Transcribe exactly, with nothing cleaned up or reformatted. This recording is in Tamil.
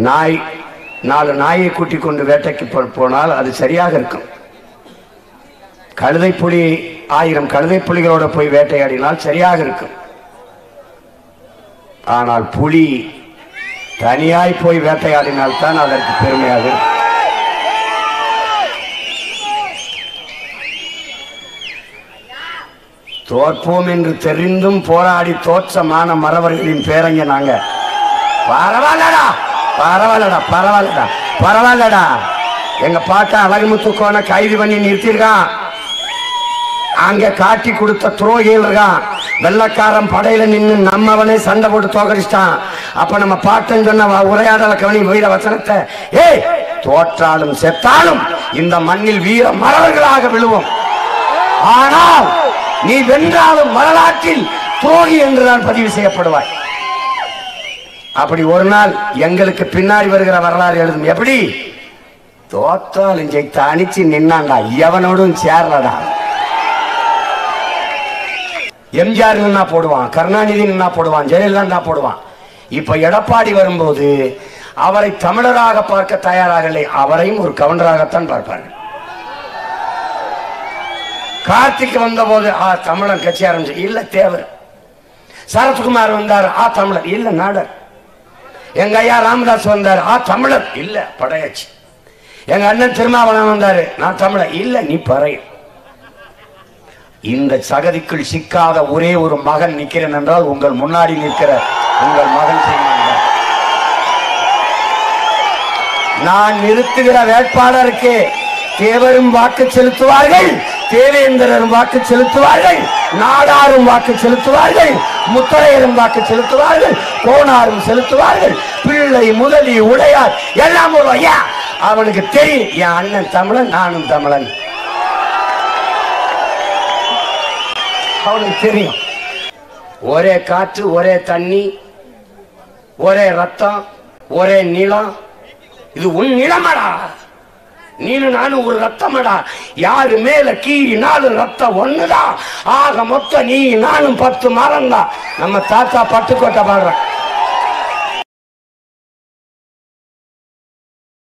நாய் நாலு நாயை கூட்டி கொண்டு வேட்டைக்கு போனால் அது சரியாக இருக்கும். கழுதை புலி ஆயிரம் கழுதை புலிகளோட போய் வேட்டையாடினால் சரியாக இருக்கும். ஆனால் புலி தனியாய் போய் வேட்டையாடினால் தான் அதற்கு பெருமையாக இருக்கும். தோற்போம் என்று தெரிந்தும் போராடி தோற்றமான மறவர்களின் பேரங்க நாங்க. பரவாயில்லடா பரவாயில்லடா பரவாயில்லடா பரவாயில்லடா எங்க பாட்ட அழகுமுத்து கோனை கைது பண்ணி நிறுத்திருக்கான். அங்க காட்டி கொடுத்த துரோகிகள் இருக்கான். வெள்ளக்காரன் படையில நின்று நம்மவனே சண்டை போட்டு தோக்கடிச்சிட்டான். அப்ப நம்ம பாட்டன் சொன்ன உரையாடல கவனி வீர வசனத்தை, ஏய் தோற்றாலும் செத்தாலும் இந்த மண்ணில் வீர மறவர்களாக விழுவோம். ஆனால் நீ வென்றாலும் வரலாற்றில் துரோகி என்றுதான் பதிவு செய்யப்படுவாய். அப்படி ஒரு நாள் எங்களுக்கு பின்னாடி வருகிற வரலாறு எழுதும். எப்படி தோற்றாலும் ஜெயித்த அணிச்சு நின்னாண்டா, எவனோடும் சேரலடா. எம்ஜிஆர் நின்னா போடுவான், கருணாநிதி நின்னா போடுவான், ஜெயலலிதா போடுவான். இப்ப எடப்பாடி வரும்போது அவரை தமிழராக பார்க்க தயாராகலை, அவரையும் ஒரு கவுண்டராகத்தான் பார்ப்பார்கள். கார்த்திக் வந்த போது ஆ தமிழன் கட்சி ஆரம்பிச்சு, இல்ல தேவர். சரத்குமார் வந்தார், ஆ தமிழர், இல்ல நாடர். எங்க ஐயா ராமதாஸ் வந்தார், ஆ தமிழர், இல்ல படையாச்சு. எங்க அண்ணன் திருமாவளவன் வந்தாரு, நான் தமிழர், இல்ல நீ பறைய. இந்த சகதிக்குள் சிக்காத ஒரே ஒரு மகன் நிற்கிறேன் என்றால் உங்கள் முன்னாடி நிற்கிற உங்கள் மகன் செய்வாங்க. நான் நிறுத்துகிற வேட்பாளருக்கு தேவரும் வாக்கு செலுத்துவார்கள், தேவேந்திரரும் வாக்கு செலுத்துவார்கள், நாடாரும் வாக்கு செலுத்துவார்கள், முத்தரையரும் வாக்கு செலுத்துவார்கள், கோனாரும் செலுத்துவார்கள், பிள்ளை முதலி உடையார் எல்லாம் ஒரு ஐயா. அவனுக்கு தெரியும் என் அண்ணன் தமிழன், நானும் தமிழன். அவனுக்கு தெரியும். ஒரே காற்று, ஒரே தண்ணி, ஒரே ரத்தம், ஒரே நிலம். இது உன் நிலமடா, நீனு நானும் ஒரு ரத்தமடா. யாரு மேல கீழி நாலு ரத்தம் ஒண்ணுதான். ஆக மொத்தம் நீ நானும் பத்து மரம் தான். நம்ம தாத்தா பட்டுக்கோட்டை பாடுறான்.